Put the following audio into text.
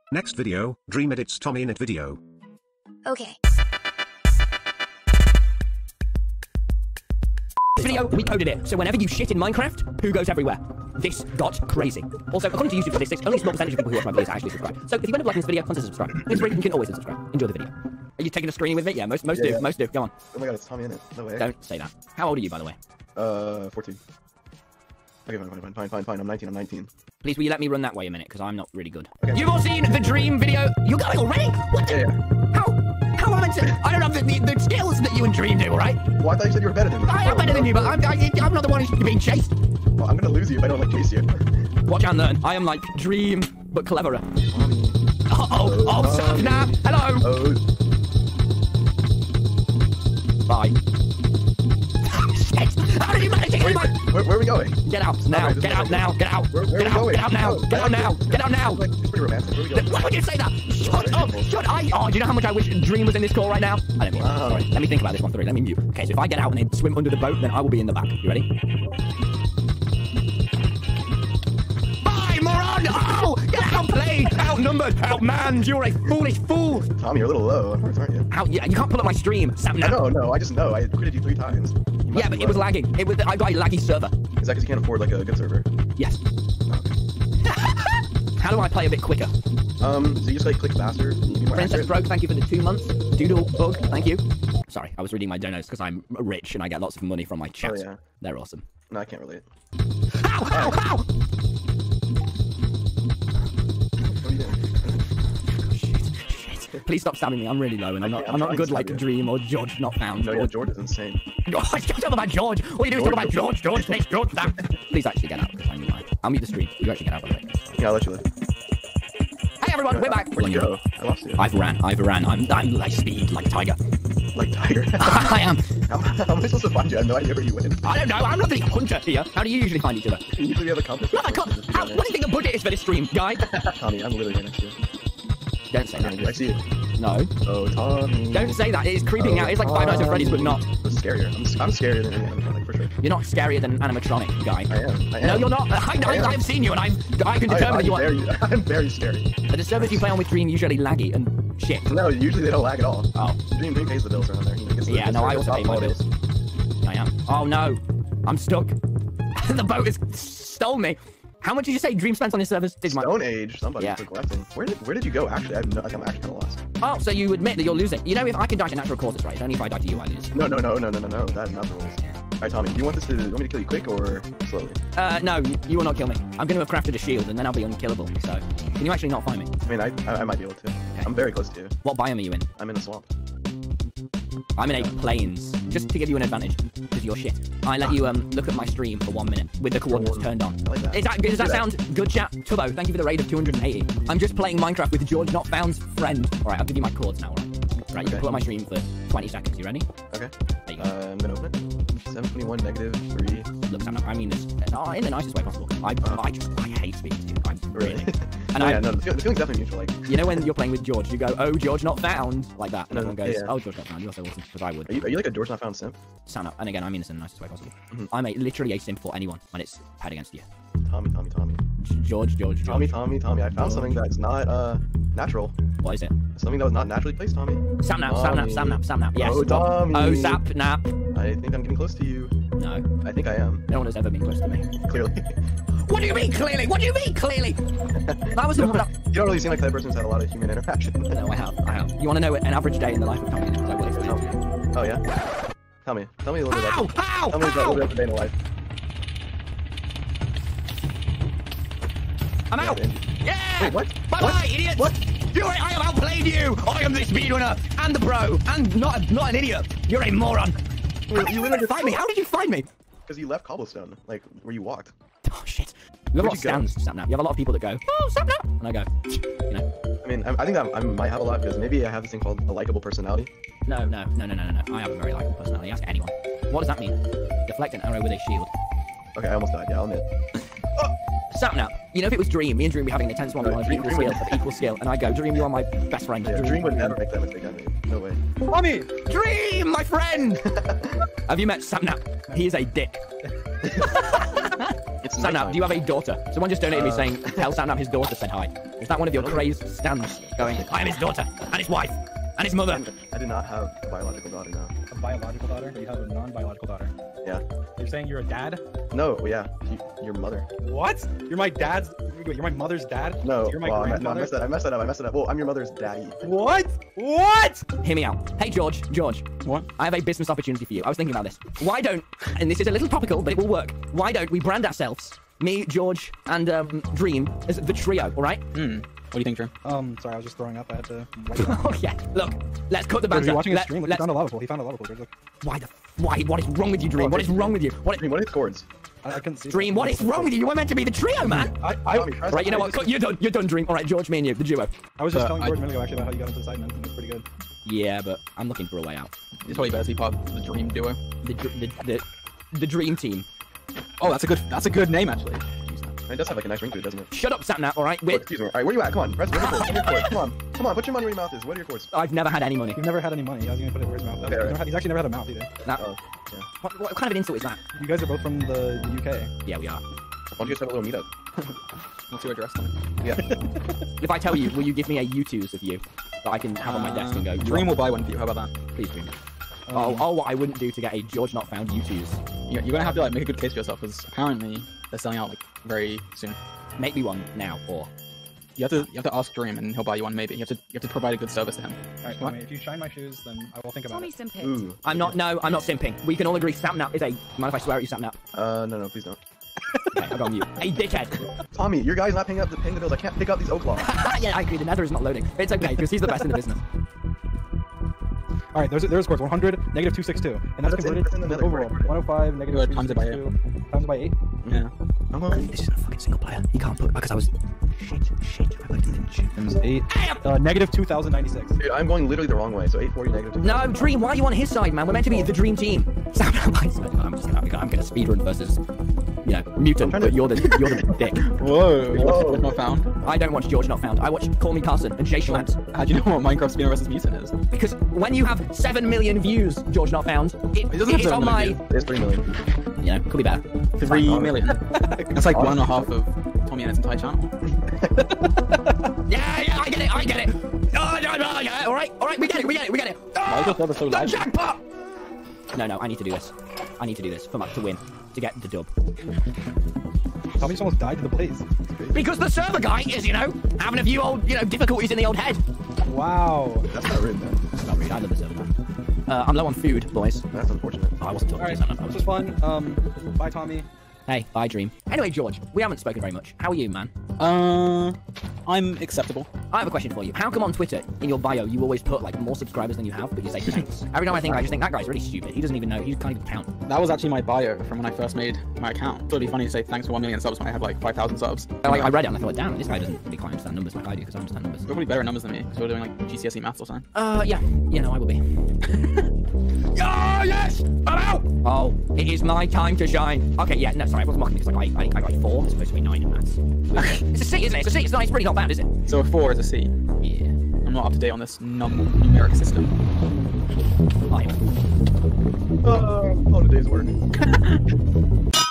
Next video, Dream edits Tommy in it video. Okay. Video, we coded it, so whenever you shit in Minecraft, poo goes everywhere. This got crazy. Also, according to YouTube statistics, only a small percentage of people who watch my videos actually subscribe. So if you end up liking this video, consider subscribing. It's free, you can always unsubscribe. Enjoy the video. Are you taking a screen with it? Yeah, most do. Yeah. Most do. Go on. Oh my god, it's Tommy in it. No way. Don't say that. How old are you, by the way? 14. Okay, fine. I'm 19. Please, will you let me run that way a minute, because I'm not really good. Okay. You've all seen the Dream video. You're going already? What? Yeah. How am I meant to? I don't have the skills that you and Dream do, all right? Well, I thought you said you were better than me. I am better than you, but I'm not the one who's being chased. Well, I'm gonna lose you if I don't, like, chase you. Watch and learn. I am like Dream, but cleverer. Tommy. Stop now. Hello. Oh. Bye. Shit. How did you manage to get my... Where are we going? Get out now. Alright, Get out now. Get out. Where Get are we out. going? Get out now. Get out now. Get out now. It's pretty romantic. Where are we going? Why would you say that? Shut up. Shut I. Oh, do you know how much I wish Dream was in this call right now? I don't mean Wow. Sorry. Let me think about this one through. Let me mute. Okay, so if I get out and they swim under the boat, then I will be in the back. You ready? Bye, moron! Oh! Get outplayed! Outnumbered! Outmanned! You're a foolish fool! Tommy, you're a little low, aren't you? Yeah, you can't pull up my stream. Sam, no. No, I just know. I quitted you 3 times. You must Yeah, be but it was low. lagging. I got a laggy server. Is that because you can't afford, like, a good server? Yes. How do I play a bit quicker? So you just, like, click faster? You can be more Princess accurate? Broke, thank you for the 2 months. Doodle Bug, thank you. Sorry, I was reading my donos because I'm rich and I get lots of money from my chats. Oh, yeah. They're awesome. No, I can't relate. Ow! Ow! Ow! What are you doing? Shit. Please stop stabbing me. I'm really low and I'm not trying good to like stab you. Dream or George Not Found. No, yeah, George is insane. Oh, talk about George. All you do is talk about George. George next. George that. Please actually get out because I'm lying. I'll mute the stream. You actually get out by the way. Yeah, I'll let you live. Hey everyone, we're back. Where'd you go? I lost you. I've ran. I'm like speed, like a tiger. Like Tiger. I am. How am I supposed to find you? I have no idea where you went. I don't know. I'm not the hunter here. How do you usually find each other? You usually have a compass. No, I can't. What do you think the budget is for this stream, guy? Tommy, I'm literally right next to you. Don't say I that. see you. No. Oh, Tommy. Don't say that. It is creeping out. It's like Five Nights at Freddy's, but not. It's scarier. I'm scarier than any animatronic, for sure. You're not scarier than animatronic, guy. I am. No, you're not. I've seen you, and I can determine that you are. I'm very scary. The servers you play on with Dream usually laggy and shit. No, usually they don't lag at all. Oh. Dream pays the bills around there. Yeah, no, I also pay my bills. I am. Oh no, I'm stuck. The boat has stole me. How much did you say Dream spent on his servers? Stone Age, somebody Yeah. for collecting. Where did you go? Actually, I'm actually kind of lost. Oh, so you admit that you're losing. You know, if I can die to natural causes, right? It's only if I die to you, I lose. No. That's not the rules. Alright, Tommy, do you want me to kill you quick or slowly? No, you will not kill me. I'm going to have crafted a shield, and then I'll be unkillable. So, can you actually not find me? I mean, I might be able to. I'm very close to you. What biome are you in? I'm in the swamp. I'm in a plains, just to give you an advantage, because you're shit. I let you look at my stream for 1 minute with the coordinates turned on. I like that. Does that sound good, chat? Tubbo, thank you for the raid of 280. I'm just playing Minecraft with George Not Found's friend. All right, I'll give you my chords now. All right, you can put up my stream for 20 seconds. You ready? Okay. There you go. I'm gonna open it. 721 -3. Look, Sam, I mean this in the nicest way possible. I hate speaking to you. I'm Really? And Yeah, no, the feeling's definitely mutual. Like, you know when you're playing with George, you go, "Oh, George Not Found," like that, and No, everyone goes, yeah. "Oh, George Not Found." You're so awesome, because I would. are you like a George Not Found simp? Stand up, and again, I mean this in the nicest way possible. Mhm. I'm literally a simp for anyone when it's head against you. Tommy. George. Tommy. I found something that's not natural. What is it? Something that was not naturally placed, Tommy. Sapnap. Yes. Oh, Tommy. Oh, Sapnap. I think I'm getting close to you. No. I think I am. No one has ever been close to me. Clearly. What do you mean clearly? What do you mean clearly? That was the one. You don't really seem like that person's had a lot of human interaction. No, I have. You want to know an average day in the life of Tommy? Because I will explain it to you. Oh yeah. Tell me a little bit about. Ow! Tell me a little bit about the day in the life. I'm out. Yeah. Wait, what? Bye, What? idiots. What? I have outplayed you. I am the speedrunner and the pro, and not an idiot. You're a moron. How did you literally find me? How did you find me? Because you left cobblestone, like where you walked. Oh shit. You have a lot of scans, Sapnap. You have a lot of people that go, "Oh, Sapnap," and I go, you know. I mean, I think that I might have a lot because maybe I have this thing called a likable personality. No. I have a very likable personality. Ask anyone. What does that mean? Deflect an arrow with a shield. Okay, I almost died. Yeah, I'll admit. Sapnap. You know, if it was Dream, me and Dream were having an intense one-on-one of equal skill, and I go, Dream, you are my best friend. Yeah, Dream would never make that mistake. I mean, no way. Mommy! Dream, my friend! Have you met Sapnap? He is a dick. It's It's Satnap, nighttime. do you have a daughter? Someone just donated me saying, tell Satnap his daughter said hi. Is that one of your crazed stands going, I am his daughter, and his wife, and his mother? I do not have a biological daughter now. A biological daughter? You have a non-biological daughter. Yeah. You're saying you're a dad? No, yeah. Your mother. What? You're my dad's... Wait, you're my mother's dad? No, You're my well, I grandfather? messed that up. I messed it up. Well, I'm your mother's daddy. What? What? Hear me out. Hey, George. What? I have a business opportunity for you. I was thinking about this. Why don't, and this is a little topical, but it will work. Why don't we brand ourselves, me, George, and Dream, as the trio, all right? What do you think, Dream? Sorry, I was just throwing up. I had to... Oh, yeah. Look, let's cut the Bro, banter. you're watching a stream. Look, he Let's... found a lava pool. He found a lava pool. Look. Why? What is wrong with you, Dream? What is wrong with you? What Dream, what are these chords? I couldn't see. Dream, what is wrong with you? You were meant to be the trio, man. Right, you know what? You're done, Dream. All right, George, me and you, the duo. I was just telling I- George a minute ago actually about how you got into the side, man. It's pretty good. Yeah, but I'm looking for a way out. It's probably better to be part of the Dream duo. The Dream Team. Oh, that's a good name actually. It does have like a nice ring to it, doesn't it? Shut up, Satnap, all right? Oh, excuse me. All right, where you at? Come on, press. What are your chords? What are your chords? Come on. Put your money where your mouth is. What are your chords? I've never had any money. You've never had any money. I was gonna put it where his mouth is. Okay, right. He's actually never had a mouth either. Now, Oh, yeah. what kind of an insult is that? You guys are both from the UK. Yeah, we are. Why don't you just have a little meetup? What's your address on it? Yeah. If I tell you, will you give me a U2s of you that I can have on my desk and go, Dream will buy one for you. How about that? please, Dream. What I wouldn't do to get a George Not Found U2s. You're gonna have to like make a good case for yourself because apparently they're selling out like very soon. Make me one now, or You have to ask Dream and he'll buy you one. Maybe you have to provide a good service to him. Alright, What? Tommy, if you shine my shoes, then I will think about Tommy it. Simpit. Ooh. I'm not simping. We can all agree Sapnap is a. Mind if I swear at you, Sapnap? No, please don't. Okay, I'll go on mute. Hey, dickhead. Tommy, your guy's not paying the bills. I can't pick up these oak logs. Yeah, I agree. The Nether is not loading. It's okay because he's the best in the business. Alright, there's scores 100, negative 262. And that's That's converted in the to nether, overall. correct. 105, negative Good, times it by 262. Times it by 8. Yeah. This isn't a fucking single player. He can't put because I was shit. I put him in shit. Times 8. Negative 2096. Dude, I'm going literally the wrong way. So 840 negative. 2. No, Dream, why are you on his side, man? We're meant to be the Dream Team. I'm gonna speedrun versus, Mutant, but you're the dick. Whoa. George Not Found. I don't watch George Not Found. I watch Call Me Carson and Jay Schlatt. How do you know what Minecraft Spinner vs Mutant is? Because when you have 7 million views, George Not Found, It doesn't have it's 7 on my... million It's 3 million. Could be better. 3 million. That's like 1.5 of Tommy and his entire channel. Yeah, I get it. All right, we get it. Why is your server so The lively? jackpot! No, I need to do this. To win, to get the dub. Tommy just almost died to the blaze. Because the server guy is, having a few old, difficulties in the old head. Wow. That's not rude, man. That's not rude. I love the server guy. I'm low on food, boys. That's unfortunate. Oh, I wasn't talking Alright, to you, son. this was fun. Bye, Tommy. Hey, bye, Dream. Anyway, George, we haven't spoken very much. How are you, man? I'm acceptable. I have a question for you. How come on Twitter, in your bio, you always put, more subscribers than you have, but you say thanks? Every time I just think that guy's really stupid. He doesn't even know. He can't even count. That was actually my bio from when I first made my account. It would be funny to say thanks for 1 million subs when I had like 5,000 subs. I read it and I thought, damn, this guy doesn't really quite understand numbers like I do, because I understand numbers. You're probably better at numbers than me, because we're doing like GCSE maths or something. Yeah. I will be. Yes! I'm out! Oh, it is my time to shine. Okay, yeah, no, sorry, I wasn't mocking because I got 4. It's supposed to be 9 in maths. It's a C, isn't it? It's a C. It's really not bad, is it? So a 4 is a C. Yeah. I'm not up to date on this numeric system. I am. Oh, the day's work.